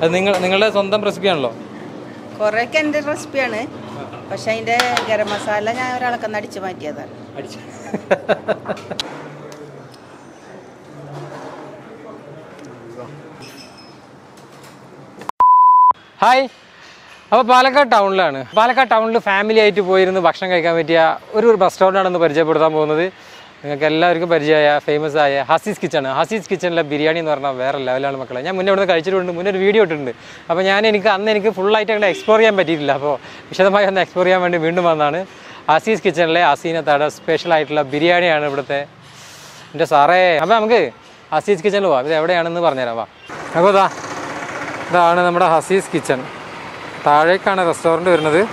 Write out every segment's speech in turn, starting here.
അത് നിങ്ങളുടെ സ്വന്തം റെസിപ്പിയാണല്ലോ? കുറേയൊക്കെ എൻ്റെ റെസിപ്പിയാണ്, പക്ഷെ അതിൻ്റെ ഗരം മസാല ഞാൻ ഒരാളൊക്കെ അടിച്ചു മാറ്റിയതാണ്. ഹായ്, അപ്പോൾ പാലക്കാട് ടൗണിലാണ്. പാലക്കാട് ടൗണിൽ ഫാമിലി ആയിട്ട് പോയിരുന്ന് ഭക്ഷണം കഴിക്കാൻ പറ്റിയ ഒരു റെസ്റ്റോറൻ്റാണെന്ന് പരിചയപ്പെടുത്താൻ പോകുന്നത്. നിങ്ങൾക്ക് എല്ലാവർക്കും പരിചയമായ ഫേമസ് ആയ ഹസീസ് കിച്ചൺ. ഹസീസ് കിച്ചണിലെ ബിരിയാണി എന്ന് പറഞ്ഞാൽ വേറെ ലെവലാണ് മക്കളെ. ഞാൻ മുന്നേ ഇവിടുന്ന് കഴിച്ചിട്ടുണ്ട്, മുന്നേ ഒരു വീഡിയോ ഇട്ടിട്ടുണ്ട്. അപ്പോൾ എനിക്ക് ഫുള്ളായിട്ട് അങ്ങനെ എക്സ്പ്ലോർ ചെയ്യാൻ പറ്റിയിട്ടില്ല. അപ്പോൾ വിശദമായി ഒന്ന് എക്സ്പ്ലോർ ചെയ്യാൻ വേണ്ടി വീണ്ടും വന്നതാണ്. ഹസീസ് കിച്ചണിലെ ഹസീനത്താടെ സ്പെഷ്യൽ ആയിട്ടുള്ള ബിരിയാണിയാണ് ഇവിടുത്തെ. എൻ്റെ സാറേ, അപ്പോൾ നമുക്ക് ഹസീസ് കിച്ചണിൽ പോവാം. ഇത് എവിടെയാണെന്ന് പറഞ്ഞുതരാം. വാ. അപ്പോൾ ഇതാണ് നമ്മുടെ ഹസീസ് കിച്ചൺ. താഴേക്കാണ് റെസ്റ്റോറൻറ്റ് വരുന്നത്.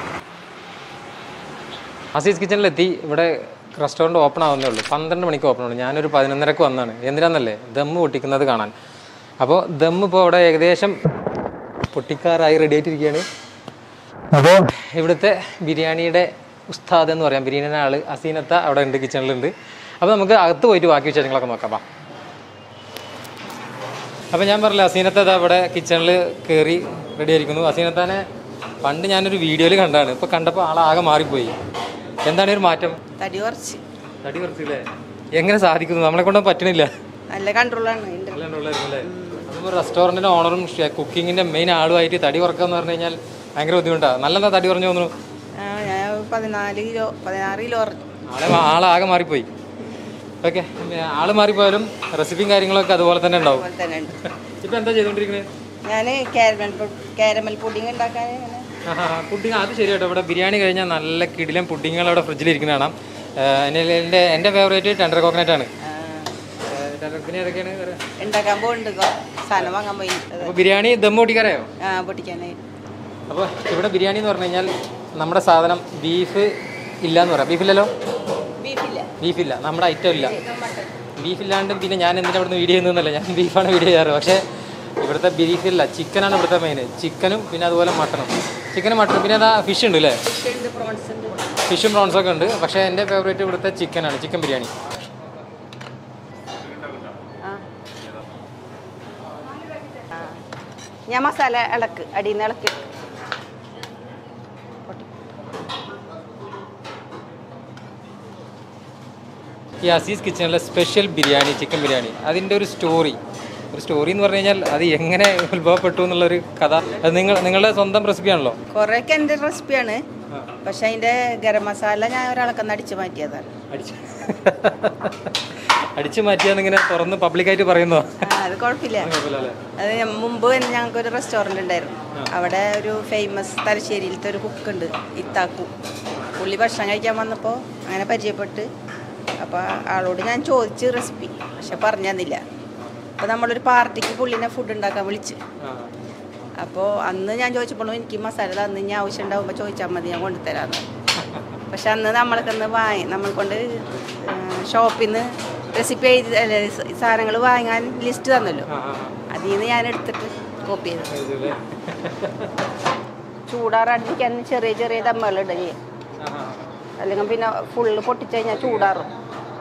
ഹസീസ് കിച്ചണിലെത്തി. ഇവിടെ റെസ്റ്റോറൻറ്റ് ഓപ്പൺ ആവുന്നേ ഉള്ളൂ. 12 മണിക്ക് ഓപ്പൺ ആണ്. ഞാനൊരു 11:30 വന്നതാണ്. എന്തിനാന്നല്ലേ, ദമ്മ് പൊട്ടിക്കുന്നത് കാണാൻ. അപ്പോൾ ദമ്മ് ഇപ്പോൾ ഇവിടെ ഏകദേശം പൊട്ടിക്കാറായി റെഡി ആയിട്ടിരിക്കുകയാണ്. അപ്പോൾ ഇവിടുത്തെ ബിരിയാണിയുടെ ഉസ്താദ് എന്ന് പറയാം, ബിരിയാണിയുടെ ആൾ ഹസീനത്ത അവിടെ ഉണ്ട്, കിച്ചണിലുണ്ട്. അപ്പോൾ നമുക്ക് അകത്ത് പോയിട്ട് ബാക്കി വിശേഷങ്ങളൊക്കെ നോക്കാം. അപ്പോൾ ഞാൻ പറഞ്ഞില്ല, ഹസീനത്ത അവിടെ കിച്ചണിൽ കയറി റെഡി ആയിരിക്കുന്നു. ഹസീനത്താനെ പണ്ട് ഞാനൊരു വീഡിയോയിൽ കണ്ടാണ്. ഇപ്പോൾ കണ്ടപ്പോൾ ആളാകെ മാറിപ്പോയി. എന്താണ് ഒരു മാറ്റം? തടി കുറച്ചില്ലേ? എങ്ങനെ സാധിക്കുന്നു? നമ്മളെ കൊണ്ട് പറ്റണില്ല. നല്ല കൺട്രോളാണ്. അതിപ്പോൾ റെസ്റ്റോറൻറ്റിൻ്റെ ഓണറും കുക്കിങ്ങിൻ്റെ മെയിൻ ആളുമായിട്ട് തടി കുറക്കുക എന്ന് പറഞ്ഞു കഴിഞ്ഞാൽ ഭയങ്കര ബുദ്ധിമുട്ടാണ്. നല്ലതാ തടി കുറഞ്ഞു തോന്നുന്നു. ഞാൻ 16 കിലോ ആളാകെ മാറിപ്പോയി. ഓക്കെ, ആള് മാറിപ്പോയാലും റെസിപ്പിയും കാര്യങ്ങളൊക്കെ അതുപോലെ തന്നെ ഉണ്ടാവും. ഇപ്പം എന്താ ചെയ്തുകൊണ്ടിരിക്കുന്നത്? ഞാൻ കാരമൽ പുഡിങ് ഉണ്ടാക്കാൻ. പുഡിങ് അത് ശരിയാട്ടോ. ഇവിടെ ബിരിയാണി കഴിഞ്ഞാൽ നല്ല കിടിലം പുഡിങ്ങൾ അവിടെ ഫ്രിഡ്ജിലിരിക്കുന്ന കാണാം. എൻ്റെ ഫേവറേറ്റ് ടെൻഡർ കോക്കനറ്റ് ആണ്. പിന്നെ ഏതൊക്കെയാണ് ഉണ്ടാക്കാൻ പോകുന്നുണ്ട്, സാധനം വാങ്ങാൻ പോയി. അപ്പോൾ ബിരിയാണി ദം പൊട്ടിക്കാറായോ? പൊട്ടിക്കാനായി. അപ്പോൾ ഇവിടെ ബിരിയാണി എന്ന് പറഞ്ഞു കഴിഞ്ഞാൽ നമ്മുടെ സാധനം ബീഫ് ഇല്ലയെന്ന് പറയാം. ബീഫില്ലല്ലോ? ബീഫില്ല, നമ്മുടെ ഐറ്റം ഇല്ല. ബീഫില്ലാണ്ട് പിന്നെ ഞാൻ എന്തിനാ ഇവിടുന്ന് വീഡിയോ ചെയ്യുന്നതല്ല, ഞാൻ ബീഫാണ് വീഡിയോ ചെയ്യാറ്. പക്ഷേ ഇവിടുത്തെ ബീഫില്ല, ചിക്കനാണ് ഇവിടുത്തെ മെയിൻ. ചിക്കനും പിന്നെ അതുപോലെ മട്ടനും. ചിക്കനും മട്ടനും പിന്നെ അതാ ഫിഷ് ഉണ്ട് അല്ലേ? ഫിഷും പ്രോൺസൊക്കെ ഉണ്ട്. പക്ഷേ എൻ്റെ ഫേവറേറ്റ് ഇവിടുത്തെ ചിക്കനാണ്, ചിക്കൻ ബിരിയാണി. ഞാൻ മസാല അടിയിൽ നിന്ന് ഇളക്കി. ഈ ഹസീസ് കിച്ചണിലെ സ്പെഷ്യൽ ബിരിയാണി, ചിക്കൻ ബിരിയാണി, അതിൻ്റെ ഒരു സ്റ്റോറി എന്ന് പറഞ്ഞു കഴിഞ്ഞാൽ അത് എങ്ങനെ ഉത്ഭവപ്പെട്ടു എന്നുള്ളൊരു കഥ. അത് നിങ്ങളുടെ സ്വന്തം റെസിപ്പിയാണല്ലോ? കുറേയൊക്കെ എൻ്റെ റെസിപ്പിയാണ്, പക്ഷെ അതിൻ്റെ ഗരം മസാല ഞാൻ ഒരാളൊക്കെ അടിച്ചു മാറ്റിയതാണ്. അടിച്ചു മാറ്റിയാന്നിങ്ങനെ തുറന്ന് പബ്ലിക്കായിട്ട് പറയുന്നോ? അത് കുഴപ്പമില്ല. അത് മുമ്പ് ഞങ്ങൾക്കൊരു റെസ്റ്റോറൻറ്റ് ഉണ്ടായിരുന്നു. അവിടെ ഒരു ഫേമസ് തലശ്ശേരിയിലത്തെ ഒരു കുക്കുണ്ട്, ഇത്താക്കു. പുള്ളി ഭക്ഷണം കഴിക്കാൻ വന്നപ്പോൾ അങ്ങനെ പരിചയപ്പെട്ട്, അപ്പോൾ ആളോട് ഞാൻ ചോദിച്ച് റെസിപ്പി, പക്ഷെ പറഞ്ഞു തന്നില്ല. അപ്പോൾ നമ്മളൊരു പാർട്ടിക്ക് പുള്ളിനെ ഫുഡ് ഉണ്ടാക്കാൻ വിളിച്ച്. അപ്പോൾ അന്ന് ഞാൻ ചോദിച്ചപ്പോഴും എനിക്ക് മസാല തന്ന് ഇനി ആവശ്യം ഉണ്ടാകുമ്പോൾ ചോദിച്ചാൽ മതി, ഞാൻ കൊണ്ടുതരാമെന്ന്. പക്ഷെ അന്ന് നമ്മൾ കൊണ്ട് ഷോപ്പിൽ നിന്ന് റെസിപ്പി സാധനങ്ങൾ വാങ്ങാൻ ലിസ്റ്റ് തന്നല്ലോ, അതിൽ നിന്ന് ഞാൻ എടുത്തിട്ട് കോപ്പി ചെയ്തു. ചൂടാറാണ്ടിരിക്കാൻ ചെറിയ ചെറിയ ദമ്മകളുണ്ട് ചെയ്യും, അല്ലെങ്കിൽ പിന്നെ ഫുള്ള് പൊട്ടിച്ചു കഴിഞ്ഞാൽ ചൂടാറും.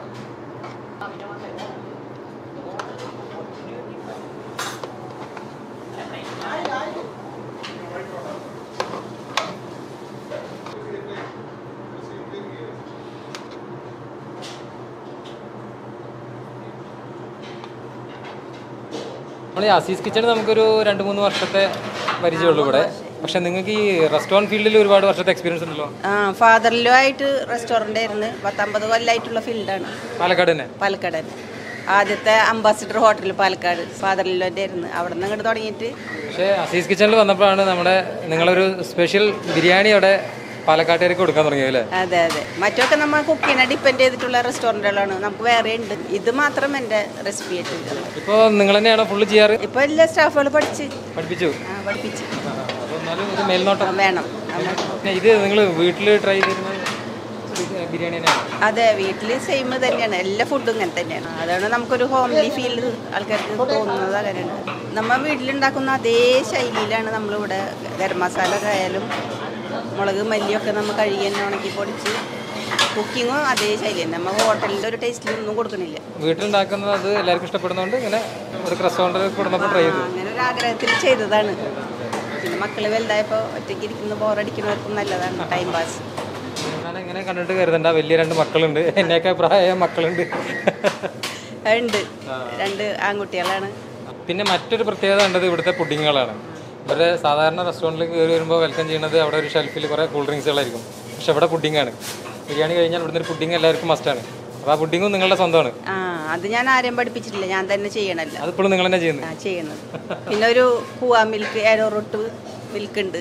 നമ്മൾ ഈ ഹസീസ് കിച്ചണിൽ നമുക്കൊരു 2-3 വർഷത്തെ പരിചയമുള്ളൂ ഇവിടെ. പക്ഷെ നിങ്ങൾക്ക് ഈ റെസ്റ്റോറൻറ്റ് ഫീൽഡിൽ ഒരുപാട് വർഷത്തെ എക്സ്പീരിയൻസ് ഉണ്ടല്ലോ? ഫാദറിലോ ആയിട്ട് റെസ്റ്റോറൻ്റ് ആയിരുന്നു. 10-50 കൊല്ലമായിട്ടുള്ള ഫീൽഡാണ്. പാലക്കാട് തന്നെ? പാലക്കാട് തന്നെ. ആദ്യത്തെ അംബാസിഡർ ഹോട്ടൽ പാലക്കാട് ഫാദറിലോൻ്റെ ആയിരുന്നു. അവിടെ നിന്ന് ഇങ്ങോട്ട് തുടങ്ങിയിട്ട്. പക്ഷേ ഹസീസ് കിച്ചണിൽ വന്നപ്പോഴാണ് നിങ്ങളൊരു സ്പെഷ്യൽ ബിരിയാണി അവിടെ പാലക്കാട്ടുകാർക്ക് കൊടുക്കാൻ തുടങ്ങിയല്ലേ? അതെ. മറ്റൊക്കെ നമ്മൾ കുക്കിനെ ഡിപ്പെൻഡ് ചെയ്തിട്ടുള്ള റെസ്റ്റോറൻറ്റുകളാണ്. നമുക്ക് വേറെ ഉണ്ട്. ഇത് മാത്രം എൻ്റെ റെസിപ്പി ആയിട്ടില്ല. ഇപ്പോൾ നിങ്ങൾ തന്നെയാണോ ഫുള്ള് ചെയ്യാറ്? ഇപ്പോൾ എല്ലാ സ്റ്റാഫുകൾ പഠിപ്പിച്ചു. ഇത് മേൽനോട്ടം വേണം. ഇത് നിങ്ങൾ വീട്ടിൽ ട്രൈ ചെയ്യുന്ന ബിരിയാണി തന്നെയാണ്? അതെ, വീട്ടിൽ സെയിം തന്നെയാണ്. എല്ലാ ഫുഡും ഇങ്ങനെ തന്നെയാണ്. അതാണ് നമുക്കൊരു ഹോംലി ഫീൽ ആൾക്കാർക്ക് തോന്നുന്നത്. അങ്ങനെയാണ് നമ്മൾ വീട്ടിലുണ്ടാക്കുന്ന അതേ ശൈലിയിലാണ് നമ്മളിവിടെ ഗരം മസാല ആയാലും മുളക് മല്ലിയൊക്കെ നമ്മൾ കഴുകി തന്നെ ഉണക്കി പൊടിച്ച് കുക്കിങ്ങും അതേ ശൈലി തന്നെ. നമ്മൾ ഹോട്ടലിൻ്റെ ഒരു ടേസ്റ്റിലൊന്നും കൊടുക്കണില്ല. വീട്ടിലുണ്ടാക്കുന്നത് അത് എല്ലാവർക്കും ഇഷ്ടപ്പെടുന്നതുകൊണ്ട് ഇങ്ങനെ ഒരു റെസ്റ്റോറൻറ്റിൽ കൊടുന്നപ്പോൾ ട്രൈ ചെയ്തു. അങ്ങനെ ഒരു ആഗ്രഹത്തിൽ ചെയ്തതാണ്. പിന്നെ മക്കള് വലുതായപ്പോൾ ഒറ്റയ്ക്ക് ഇരിക്കുന്ന ബോറടിക്കുന്നവർക്കും നല്ലതാണ് ടൈം പാസ്. ഞാൻ എങ്ങനെ കണ്ടിട്ട് കരുതണ്ട, വലിയ 2 മക്കളുണ്ട്, എന്നേക്കാൾ പ്രായ മക്കളുണ്ട്. ഉണ്ട്, 2 ആൺകുട്ടികളാണ്. പിന്നെ മറ്റൊരു പ്രത്യേകത കണ്ടത് ഇവിടുത്തെ പുഡിങ്ങുകളാണ്. ഇവരുടെ സാധാരണ റെസ്റ്റോറൻറ്റിൽ കയറി വരുമ്പോൾ വെൽക്കം ചെയ്യുന്നത് അവിടെ ഒരു ഷെൽഫിൽ കുറേ കൂൾ ഡ്രിങ്ക്സുകളായിരിക്കും. പക്ഷെ ഇവിടെ പുഡിങ്ങാണ്. ബിരിയാണി കഴിഞ്ഞാൽ ഇവിടുന്ന് ഒരു പുഡിങ് എല്ലാവർക്കും മസ്റ്റാണ്. അപ്പോൾ ആ പുഡിങ്ങും നിങ്ങളുടെ സ്വന്തമാണ്? അത് ഞാൻ ആരെയും പഠിപ്പിച്ചിട്ടില്ല, ഞാൻ തന്നെ ചെയ്യണല്ലോ. അതിപ്പോഴും നിങ്ങൾ തന്നെ ചെയ്യുന്നത്. പിന്നെ ഒരു കൂവ മിൽക്ക്, ഏരോറൂട്ട് മിൽക്ക് ഉണ്ട്.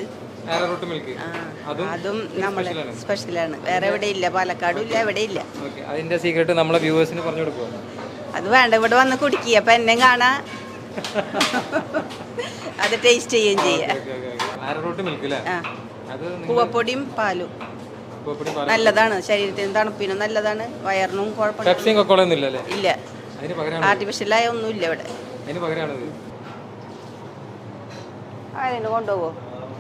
അതും നമ്മളെ സ്പെഷ്യലാണ്. വേറെ എവിടെ ഇല്ല, പാലക്കാടും ഇല്ല, എവിടെ ഇല്ല. അതിന്റെ സീക്രട്ട് നമ്മളെ വ്യൂവേഴ്സിന് പറഞ്ഞു കൊടുക്കുക. അത് വേണ്ട, ഇവിടെ വന്ന് കുടിക്കുക, അപ്പൊ എന്നെ കാണാ, അത് ടേസ്റ്റ് ചെയ്യുകയും ചെയ്യാം. കൂവപ്പൊടിയും പാലും നല്ലതാണ്, ശരീരത്തിന് തണുപ്പിനും നല്ലതാണ്, വയറിനും കുഴപ്പമില്ല. ഇല്ല, ആർട്ടിഫിഷ്യലായ ഒന്നുമില്ല ഇവിടെ. അതിന് കൊണ്ടുപോകോ?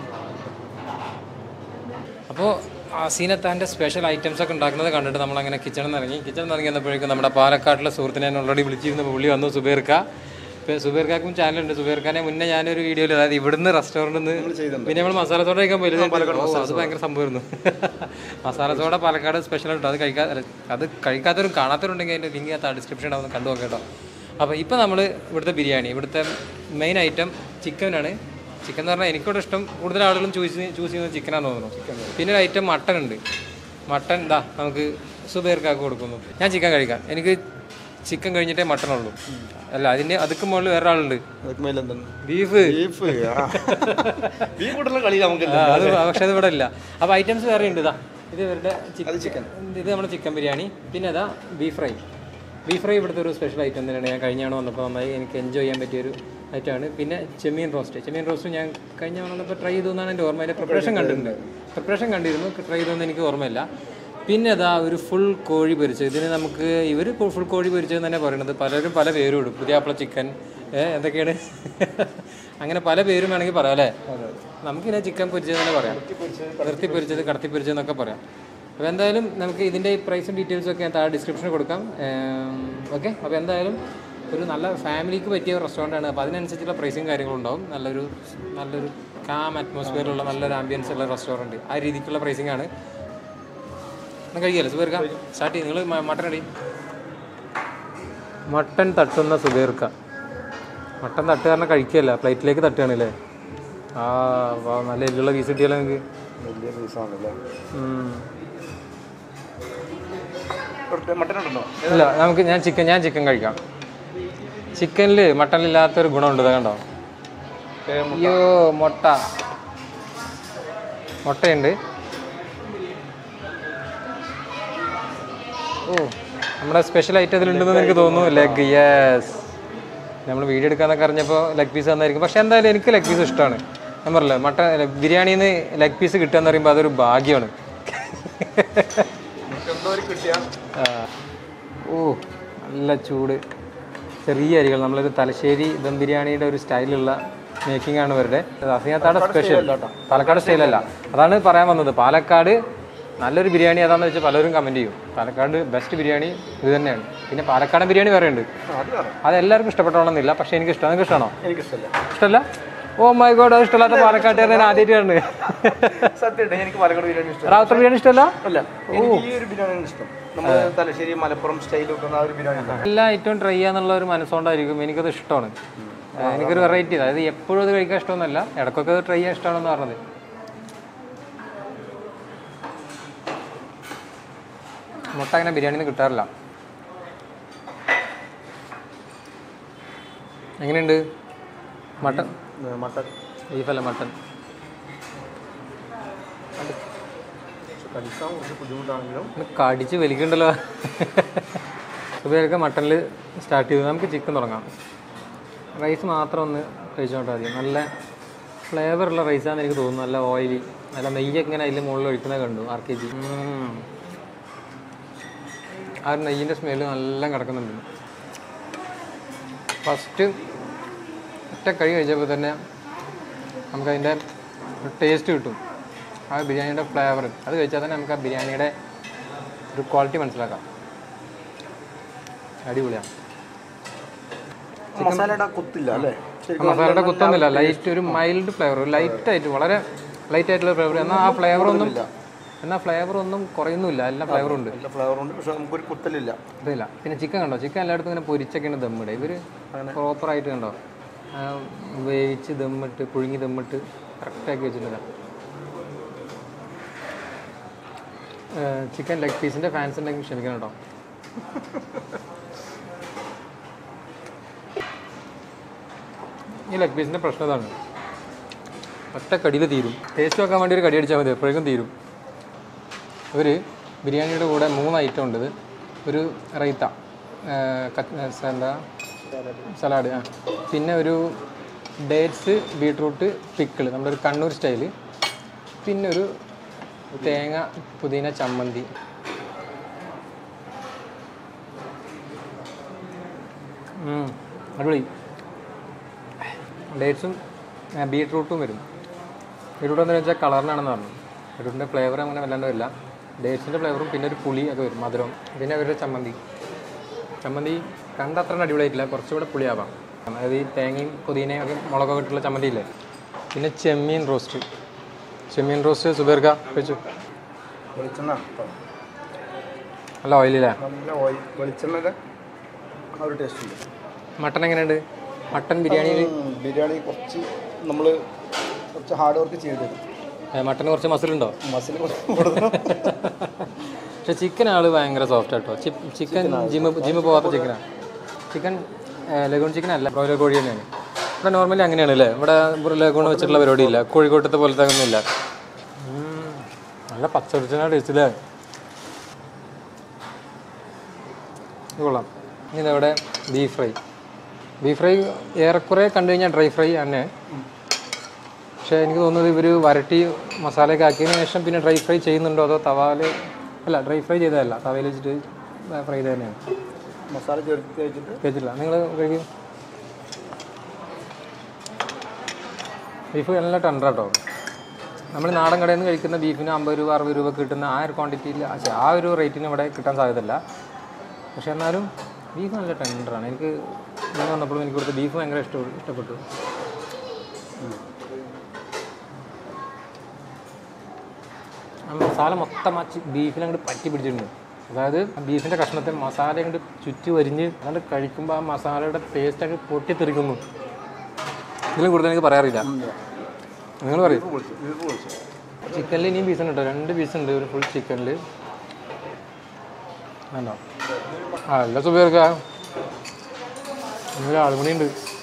അപ്പോൾ സീനത്താൻ്റെ സ്പെഷ്യൽ ഐറ്റംസ് ഒക്കെ ഉണ്ടാക്കുന്നത് കണ്ടിട്ട് നമ്മളങ്ങനെ കിച്ചണിൽ നിന്ന് ഇറങ്ങി വന്നപ്പോഴേക്കും നമ്മുടെ പാലക്കാട്ടിലെ സുഹൃത്തിനെ ഞാൻ ഓൾറെഡി വിളിച്ചിരുന്ന പുള്ളി വന്നു, സുബൈർക്ക. ഇപ്പോൾ സുബൈർക്കാക്കും ചാനലുണ്ട്. സുബൈർഖാനെ മുന്നേ ഞാനൊരു വീഡിയോയിൽ, അതായത് ഇവിടുന്ന് റെസ്റ്റോറൻറ്റിൽ നിന്ന് പിന്നെ നമ്മൾ മസാല സോഡ കഴിക്കാൻ പോയില്ല, അത് ഭയങ്കര സംഭവമായിരുന്നു. മസാല സോഡ പാലക്കാട് സ്പെഷ്യൽ ആയിട്ടോ. അത് കഴിക്കാത്തവരും കാണാത്തവരുണ്ടെങ്കിൽ അതിൻ്റെ ലിങ്ക് ആ ഡിസ്ക്രിപ്ഷൻ ഉണ്ടാവും, കണ്ടു നോക്കേട്ടോ. അപ്പോൾ ഇപ്പോൾ നമ്മൾ ഇവിടുത്തെ ബിരിയാണി, ഇവിടുത്തെ മെയിൻ ഐറ്റം ചിക്കനാണ്. ചിക്കൻ എന്ന് പറഞ്ഞാൽ എനിക്കിവിടെ ഇഷ്ടം, കൂടുതൽ ആളുകളും ചൂസ് ചെയ്യുന്നത് ചിക്കനാണെന്ന് തോന്നുന്നു. പിന്നെ ഒരു ഐറ്റം മട്ടൺ ഉണ്ട്. മട്ടൺ ഇതാ നമുക്ക് സുബൈർക്കാക്ക് കൊടുക്കുന്നു. ഞാൻ ചിക്കൻ കഴിക്കാം, എനിക്ക് ചിക്കൻ കഴിഞ്ഞിട്ടേ മട്ടൺ ഉള്ളൂ. അല്ല, അതൊക്കെ മുകളിൽ വേറെ ആളുണ്ട്, ബീഫ്. അത് പക്ഷെ അത് ഇവിടെ ഇല്ല. അപ്പോൾ ഐറ്റംസ് വേറെ ഉണ്ട്. ഇതാ ഇത് ഇവരുടെ ചിക്കൻ, ഇത് നമ്മുടെ ചിക്കൻ ബിരിയാണി. പിന്നെ അതാ ബീഫ് ഫ്രൈ. ബീഫ് ഫ്രൈ ഇവിടുത്തെ ഒരു സ്പെഷ്യൽ ഐറ്റം തന്നെയാണ്. ഞാൻ കഴിഞ്ഞാണ് വന്നപ്പോൾ നന്നായി എനിക്ക് എൻജോയ് ചെയ്യാൻ പറ്റിയൊരു ഐറ്റമാണ്. പിന്നെ ചെമ്മീൻ റോസ്റ്റ് ഞാൻ കഴിഞ്ഞ വന്നപ്പോൾ ട്രൈ ചെയ്തു എന്നാണ് എൻ്റെ ഓർമ്മ. അതിൻ്റെ പ്രിപ്പറേഷൻ കണ്ടിരുന്നു, ട്രൈ ചെയ്തെന്ന് എനിക്ക് ഓർമ്മയില്ല. പിന്നെ അതാ ഒരു ഫുൾ കോഴി പൊരിച്ചത്. ഇതിന് നമുക്ക് ഇവർ ഫുൾ കോഴി പൊരിച്ചതെന്ന് തന്നെ പറയുന്നത്. പലരും പല പേരും ഇടും, പുതിയാപ്പിള ചിക്കൻ, എന്തൊക്കെയാണ് അങ്ങനെ പല പേരും വേണമെങ്കിൽ പറയാം അല്ലേ. നമുക്കിതിനെ ചിക്കൻ പൊരിച്ചത് തന്നെ പറയാം, നിർത്തി പൊരിച്ചത്, കടത്തി പൊരിച്ചതെന്നൊക്കെ പറയാം. അപ്പോൾ എന്തായാലും നമുക്ക് ഇതിൻ്റെ പ്രൈസും ഡീറ്റെയിൽസും ഒക്കെ ഞാൻ താഴെ ഡിസ്ക്രിപ്ഷനിൽ കൊടുക്കാം. ഓക്കെ, അപ്പോൾ എന്തായാലും ഒരു നല്ല ഫാമിലിക്ക് പറ്റിയ റെസ്റ്റോറൻ്റാണ്. അപ്പോൾ അതിനനുസരിച്ചുള്ള പ്രൈസും കാര്യങ്ങളും ഉണ്ടാവും. നല്ലൊരു കാം അറ്റ്മോസ്ഫിയറുള്ള നല്ലൊരു ആംബിയൻസ് ഉള്ള റെസ്റ്റോറൻറ്റ്, ആ രീതിക്കുള്ള പ്രൈസിംഗ് ആണ്. കഴിക്കാമല്ലോ സുബൈർക്ക? സ്റ്റാർട്ട് ചെയ്യും. നിങ്ങൾ മട്ടൺ അടി. മട്ടൺ തട്ടുന്ന സുബൈർക്ക. മട്ടൺ തട്ടുക പറഞ്ഞാൽ കഴിക്കുകയല്ല, പ്ലേറ്റിലേക്ക് തട്ടുകയാണല്ലേ. നല്ല എല്ലുള്ള പീസ് കിട്ടിയാലോ നിങ്ങൾക്ക്? ഇല്ല, ഞാൻ ചിക്കൻ കഴിക്കാം. ചിക്കനിൽ മട്ടനില്ലാത്തൊരു ഗുണമുണ്ട്, കണ്ടോ? അയ്യോ, മുട്ടയുണ്ട്. നമ്മുടെ സ്പെഷ്യൽ ഐറ്റം ഇതിലുണ്ടെന്ന് എനിക്ക് തോന്നുന്നു. Leg, yes. നമ്മൾ വീഡിയോ എടുക്കാന്നൊക്കെ അറിഞ്ഞപ്പോൾ ലെഗ് പീസ് തന്നായിരിക്കും. പക്ഷെ എന്തായാലും എനിക്ക് ലെഗ് പീസ് ഇഷ്ടമാണ്. ഞാൻ പറഞ്ഞില്ല, മട്ടൻ ബിരിയാണിയിൽ നിന്ന് ലെഗ് പീസ് കിട്ടുക എന്ന് പറയുമ്പോൾ അതൊരു ഭാഗ്യമാണ്. നല്ല ചൂട് ചെറിയ അരികൾ. നമ്മളൊരു തലശ്ശേരി ദം ബിരിയാണിയുടെ ഒരു സ്റ്റൈലുള്ള മേക്കിംഗ് ആണ് ഇവരുടെ. അസിയാത്താടെ സ്പെഷ്യൽ, പാലക്കാട് സ്റ്റൈലല്ല. അതാണ് പറയാൻ വന്നത്. പാലക്കാട് നല്ലൊരു ബിരിയാണി ഏതാണെന്ന് വെച്ചാൽ പലരും കമൻറ്റ് ചെയ്യും. പാലക്കാട് ബെസ്റ്റ് ബിരിയാണി ഇത് തന്നെയാണ്. പിന്നെ പാലക്കാടൻ ബിരിയാണി വേറെ ഉണ്ട്, അത് എല്ലാവർക്കും ഇഷ്ടപ്പെട്ടോണമെന്നില്ല. പക്ഷേ എനിക്ക് ഇഷ്ടമാണ്. നിങ്ങൾക്ക് ഇഷ്ടമാണോ? ഇഷ്ടമല്ല? ഓ മൈ ഗോഡ്, അത് ഇഷ്ടമല്ലാത്ത പാലക്കാട്ടുകാരൻ ഞാൻ ആദ്യമായിട്ട് കാണുന്നത്. റാവുത്തർ ബിരിയാണി ഇഷ്ടമല്ല? എല്ലാ ഐറ്റവും ട്രൈ ചെയ്യാന്നുള്ള ഒരു മനസ്സുകൊണ്ടായിരിക്കും. എനിക്കത് ഇഷ്ടമാണ്. എനിക്കൊരു വെറൈറ്റി, അതായത് എപ്പോഴും അത് കഴിക്കാൻ ഇഷ്ടമൊന്നുമല്ല, ഇടയ്ക്കൊക്കെ അത് ട്രൈ ചെയ്യാൻ ഇഷ്ടമാണെന്ന് പറഞ്ഞത്. മുട്ട അങ്ങനെ ബിരിയാണിന്ന് കിട്ടാറില്ല. എങ്ങനെയുണ്ട് മട്ടൺ? ബീഫല്ല, മട്ടൺ. കടിച്ച് വലിക്കണ്ടല്ലോ. സുബൈർക്ക് മട്ടണിൽ സ്റ്റാർട്ട് ചെയ്തു. നമുക്ക് ചിക്കൻ തുടങ്ങാം. റൈസ് മാത്രം ഒന്ന് കഴിച്ചോട്ടെ ആദ്യം. നല്ല ഫ്ലേവറുള്ള റൈസാണെന്ന് എനിക്ക് തോന്നുന്നു. നല്ല ഓയിലി, നല്ല നെയ്യൊക്കെ ഇങ്ങനെ അതിൽ മുകളിൽ ഒഴിക്കുന്നത് കണ്ടു. RKG ആ ഒരു നെയ്യിൻ്റെ സ്മെല്ല് നല്ല കിടക്കുന്നുണ്ട്. ഫസ്റ്റ് ഒറ്റ കഴി കഴിച്ചപ്പോൾ തന്നെ നമുക്കതിൻ്റെ ടേസ്റ്റ് കിട്ടും. ആ ബിരിയാണിയുടെ ഫ്ലേവർ അത് കഴിച്ചാൽ തന്നെ നമുക്ക് ആ ബിരിയാണിയുടെ ഒരു ക്വാളിറ്റി മനസ്സിലാക്കാം. അടിപൊളിയാണ്. മസാലയുടെ കുത്തില്ല അല്ലേ? മസാലയുടെ കുത്തൊന്നുമില്ല, ലൈറ്റ് ഒരു മൈൽഡ് ഫ്ലേവർ, ലൈറ്റായിട്ട് വളരെ ലൈറ്റ് ആയിട്ടുള്ള ഫ്ലേവർ. എന്നാൽ ആ ഫ്ലേവർ ഒന്നും കുറയുന്നില്ല, എല്ലാ ഫ്ലേവറും ഉണ്ട്. പക്ഷെ നമുക്കൊരു കുത്തലില്ല. ഇതില്ല. പിന്നെ ചിക്കൻ കണ്ടോ, ചിക്കൻ എല്ലായിടത്തും ഇങ്ങനെ പൊരിച്ചൊക്കെയാണ് ദമ്മിടുക. ഇവർ പ്രോപ്പറായിട്ട് കണ്ടോ വേവിച്ച് ദമ്മിട്ട് പുഴുങ്ങി ദമ്മിട്ട് കറക്റ്റാക്കി വെച്ചിട്ടില്ല. ചിക്കൻ ലെഗ് പീസിൻ്റെ ഫാൻസ് ഉണ്ടെങ്കിൽ ക്ഷമിക്കണം കേട്ടോ. ഈ ലെഗ് പീസിൻ്റെ പ്രശ്നം ഇതാണ്, ഒറ്റ കടിയിൽ തീരും. ടേസ്റ്റ് വെക്കാൻ വേണ്ടി ഒരു കടി അടിച്ചാൽ മതി, എപ്പോഴേക്കും തീരും. ഒരു ബിരിയാണിയുടെ കൂടെ 3 ഐറ്റം ഉണ്ട്. ഇത് ഒരു റൈത്ത, എന്താ സലാഡ്, പിന്നെ ഒരു ഡേറ്റ്സ് ബീട്രൂട്ട് പിക്കിൾ, നമ്മുടെ ഒരു കണ്ണൂർ സ്റ്റൈല്, പിന്നെ ഒരു തേങ്ങ പുതിന ചമ്മന്തി. അടിപൊളി. ഡേറ്റ്സും ബീട്രൂട്ടും വരും. ബീട്രൂട്ട് എന്താണെന്ന് വെച്ചാൽ കളറിനാണെന്ന് പറഞ്ഞു. ബീട്രൂട്ടിൻ്റെ ഫ്ലേവർ അങ്ങനെ വല്ലാണ്ട് വരില്ല. ഡേറ്റ്സിൻ്റെ ഫ്ലേവറും പിന്നെ ഒരു പുളി ഒക്കെ വരും, മധുരം. പിന്നെ അവരുടെ ചമ്മന്തി കണ്ടത്ര അടിപൊളിയായിട്ടില്ല, കുറച്ചുകൂടെ പുളിയാവാം. അതായത് ഈ തേങ്ങയും പുതിനയും ഒക്കെ മുളകൊക്കെ ഇട്ടുള്ള ചമ്മന്തി ഇല്ലേ. പിന്നെ ചെമ്മീൻ റോസ്റ്റ് സുബേർക്ക കഴിച്ചു. വെളിച്ചെണ്ണ നല്ല ഓയിലില്ലേ? നല്ല ഓയിൽ, വെളിച്ചെണ്ണയുടെ ആ ഒരു ടേസ്റ്റ് ഉണ്ട്. മട്ടൻ എങ്ങനെയുണ്ട്? മട്ടൻ ബിരിയാണി കുറച്ച് ഹാർഡ് വർക്ക് ചെയ്തത്. മട്ടന് കുറച്ച് മസിലുണ്ടോ? മസിൽ കൊടുക്കണം. പക്ഷെ ചിക്കൻ ആള് ഭയങ്കര സോഫ്റ്റ് ആട്ടോ. ചിക്കൻ ജിമ്മ് പോകാത്ത ചിക്കനാണ്. ചിക്കൻ ലഗൂൺ ചിക്കൻ അല്ല, ബ്രോയിലർ കോഴി തന്നെയാണ്. ഇവിടെ നോർമലി അങ്ങനെയാണ് അല്ലേ? ഇവിടെ ലഗൂൺ വെച്ചിട്ടുള്ള പരിപാടിയില്ല, കോഴിക്കോട്ടത്തെ പോലത്തെ ഒന്നുമില്ല. നല്ല പച്ചടിച്ചാ ടേസ്റ്റ് അല്ലേ? കൊള്ളാം. ഇനി ഇവിടെ ബീഫ് ഫ്രൈ ഏറെക്കുറെ കണ്ടു കഴിഞ്ഞാൽ ഡ്രൈ ഫ്രൈ തന്നെ. പക്ഷേ എനിക്ക് തോന്നുന്നത് ഇവർ വരട്ടി മസാലയൊക്കെ ആക്കിയതിന് ശേഷം പിന്നെ ഡ്രൈ ഫ്രൈ ചെയ്യുന്നുണ്ടോ, അതോ ഡ്രൈ ഫ്രൈ ചെയ്തതല്ല, തവയിൽ വെച്ചിട്ട് ഫ്രൈ ചെയ്ത് തന്നെയാണ്. മസാല കഴിച്ചിട്ടില്ല. നിങ്ങൾ കഴിക്കും? ബീഫ് നല്ല ടെൻഡർ കേട്ടോ. നമ്മൾ നാടൻ കടയിൽ നിന്ന് കഴിക്കുന്ന ബീഫിന് 50 രൂപ 60 രൂപ കിട്ടുന്ന ആ ഒരു ക്വാണ്ടിറ്റിയിൽ, ആ ഒരു റേറ്റിന് ഇവിടെ കിട്ടാൻ സാധ്യതയില്ല. പക്ഷെ എന്നാലും ബീഫ് നല്ല ടെൻഡറാണ്. എനിക്ക് ഇന്ന് വന്നപ്പോഴും എനിക്ക് ഇവിടുത്തെ ബീഫ് ഭയങ്കര ഇഷ്ടപ്പെട്ടു. ആ മസാല മൊത്തം ആ ബീഫിനങ്ങോട്ട് പറ്റി പിടിച്ചിട്ടുണ്ട്. അതായത് ബീഫിൻ്റെ കഷ്ണത്തിൽ മസാല അങ്ങോട്ട് ചുറ്റി വരിഞ്ഞ് അതുകൊണ്ട് കഴിക്കുമ്പോൾ ആ മസാലയുടെ ടേസ്റ്റൊക്കെ പൊട്ടിത്തെറിക്കുന്നു. ഇതിലും കൂടുതൽ എനിക്ക് പറയാറില്ല. നിങ്ങൾ പറയും. ചിക്കനിൽ ഇനിയും പീസുണ്ട് കേട്ടോ, 2 പീസുണ്ട് ഒരു ഫുൾ ചിക്കനിൽ. വേണ്ടോ? എല്ലാ സുബേർക്ക ആളും കൂടി ഉണ്ട്.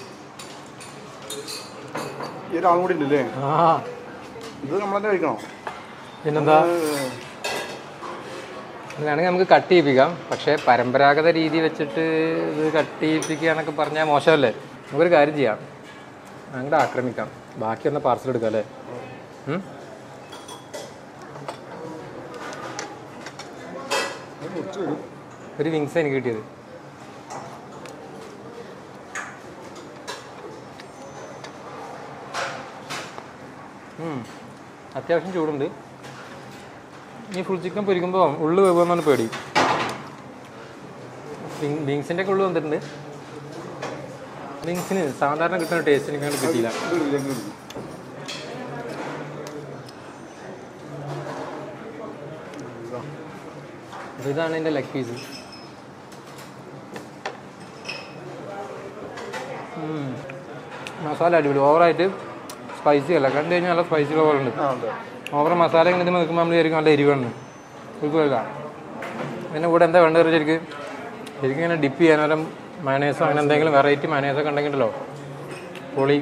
പിന്നെന്താ, അങ്ങനെയാണെങ്കിൽ നമുക്ക് കട്ട് ചെയ്യിപ്പിക്കാം. പക്ഷേ പരമ്പരാഗത രീതി വെച്ചിട്ട് ഇത് കട്ട് ചെയ്യിപ്പിക്കുക എന്നൊക്കെ പറഞ്ഞാൽ മോശമല്ലേ? നമുക്കൊരു കാര്യം ചെയ്യാം, അങ്ങോട്ട് ആക്രമിക്കാം, ബാക്കി ഒന്ന് പാർസൽ എടുക്കാം അല്ലേ? ഒരു വിങ്സ് എനിക്ക് കിട്ടിയത്. അത്യാവശ്യം ചൂടുണ്ട്. ഈ ഫുൾ ചിക്കൻ പൊരിക്കുമ്പോൾ ഉള്ളു വേവുമെന്നാണ് പേടി. വിങ്സിൻ്റെ ഒക്കെ ഉള്ളു വന്നിട്ടുണ്ട്. വിങ്സിന് സാധാരണ കിട്ടുന്ന ടേസ്റ്റ് എനിക്കങ്ങനെ കിട്ടിയില്ല. ഇതാണ് എൻ്റെ ലെഗ് പീസ്. മസാല അടിപൊളി, ഓവറായിട്ട് സ്പൈസി അല്ല. കണ്ടു കഴിഞ്ഞാൽ നല്ല സ്പൈസി പോലെ ഉണ്ട്. ഓവർ മസാല ഇങ്ങനെ നിൽക്കുമ്പോൾ നമ്മൾ ശരിക്കും നല്ല എരിവാണ്. കുഴപ്പമില്ല. പിന്നെ കൂടെ എന്താ വേണ്ടത് ശരിക്കും ഇങ്ങനെ ഡിപ്പ് ചെയ്യാൻ മയണൈസോ അങ്ങനെ എന്തെങ്കിലും വെറൈറ്റി മയണൈസൊക്കെ ഉണ്ടെങ്കിലോ പൊളി.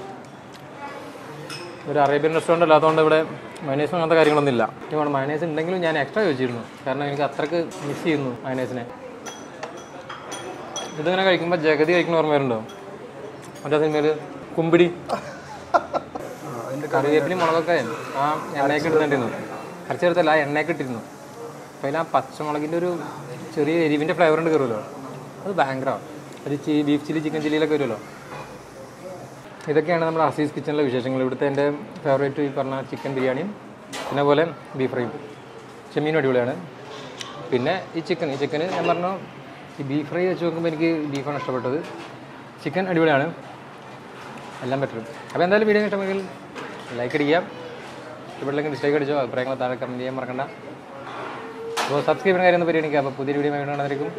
ഒരു അറേബ്യൻ റെസ്റ്റോറൻ്റ് അല്ലാത്തതുകൊണ്ട് ഇവിടെ മയണൈസും അങ്ങനത്തെ കാര്യങ്ങളൊന്നും ഇല്ല. ഇവിടെ മയണൈസ് ഉണ്ടെങ്കിലും ഞാൻ എക്സ്ട്രാ ചോദിച്ചിരുന്നു, കാരണം എനിക്ക് അത്രയ്ക്ക് മിസ് ചെയ്യുന്നു മയണൈസിനെ. ഇതിങ്ങനെ കഴിക്കുമ്പോൾ ജഗതി കഴിക്കുന്ന ഓർമ്മ വരുന്നുണ്ടോ? മറ്റേ സിനിമയിൽ കുമ്പിടി കറിവേപ്പിലി മുളകൊക്കെ ആ എണ്ണയൊക്കെ ഇടുന്നുണ്ടായിരുന്നു. കുറച്ച് ചേർത്തല്ല, ആ എണ്ണയൊക്കെ ഇട്ടിരുന്നു. അപ്പോൾ അതിൽ ആ പച്ചമുളകിൻ്റെ ഒരു ചെറിയ എരിവിൻ്റെ ഫ്ലേവർ ഉണ്ട് കയറുമല്ലോ, അത് ഭയങ്കരമാണ്. ഒരു ബീഫ് ചില്ലി ചിക്കൻ ചില്ലിയിലൊക്കെ വരുമല്ലോ. ഇതൊക്കെയാണ് നമ്മുടെ ഹസീസ് കിച്ചണിലെ വിശേഷങ്ങൾ. ഇവിടുത്തെ എൻ്റെ ഫേവറേറ്റ് ഈ പറഞ്ഞ ചിക്കൻ ബിരിയാണിയും പിന്നെ പോലെ ബീഫ് ഫ്രൈയും. ചെമ്മീനും അടിപൊളിയാണ്. പിന്നെ ഈ ചിക്കന് ഞാൻ പറഞ്ഞു, ഈ ബീഫ് ഫ്രൈ വെച്ച് നോക്കുമ്പോൾ എനിക്ക് ബീഫാണ് ഇഷ്ടപ്പെട്ടത്. ചിക്കൻ അടിപൊളിയാണ്, എല്ലാം പറ്റും. അപ്പോൾ എന്തായാലും വീഡിയോ ഇഷ്ടമെങ്കിൽ ലൈക്ക് അടിക്കുക, ഇഷ്ടപ്പെട്ടില്ലെങ്കിൽ ഡിസ്ലൈക്ക് അടിച്ചോ, അഭിപ്രായങ്ങൾ താഴെ കമൻറ്റ് ചെയ്യാൻ മറക്കണ്ട. അപ്പോൾ സബ്സ്ക്രൈബ് ചെയ്യുന്ന കാര്യം ഒന്ന് പരിഗണിക്കുക. അപ്പോൾ പുതിയൊരു വീഡിയോ കാണുന്നതായിരിക്കും.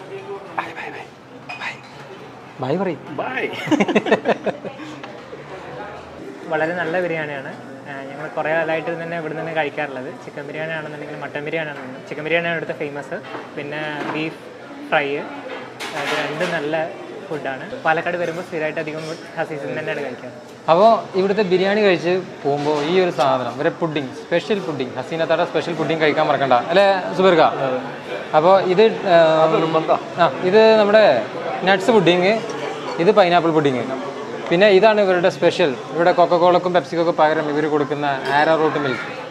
ബൈ പറയും. ബൈ. വളരെ നല്ല ബിരിയാണിയാണ്. ഞങ്ങൾ കുറേ കാലമായിട്ട് തന്നെ ഇവിടെ നിന്ന് കഴിക്കാറുള്ളത്. ചിക്കൻ ബിരിയാണി ആണെന്നുണ്ടെങ്കിൽ മട്ടൻ ബിരിയാണി ആണെന്നുണ്ടെങ്കിൽ ചിക്കൻ ബിരിയാണിയാണ് ഇവിടുത്തെ ഫേമസ്. പിന്നെ ബീഫ് ഫ്രൈ, ഇത് രണ്ടും നല്ല ഫുഡാണ്. പാലക്കാട് വരുമ്പോൾ സ്ഥിരമായിട്ട് അധികം ഹസീസിൽ നിന്ന് തന്നെയാണ് കഴിക്കാറ്. അപ്പോൾ ഇവിടുത്തെ ബിരിയാണി കഴിച്ച് പോകുമ്പോൾ ഈ ഒരു സാധനം ഒരു പുഡിങ്, സ്പെഷ്യൽ പുഡിങ്, ഹസീനത്താടെ സ്പെഷ്യൽ പുഡിങ് കഴിക്കാൻ മറക്കണ്ട അല്ലേ സുബർക്ക? അപ്പോൾ ഇത് ഇത് നമ്മുടെ നട്ട്സ് പുഡിങ്, ഇത് പൈനാപ്പിൾ പുഡിങ്, പിന്നെ ഇതാണ് ഇവരുടെ സ്പെഷ്യൽ. ഇവിടെ കൊക്കക്കോളക്കും പെപ്സിക്കൊക്കെ പകരം ഇവർ കൊടുക്കുന്ന ആരോ റൂട്ട് മിൽക്ക്.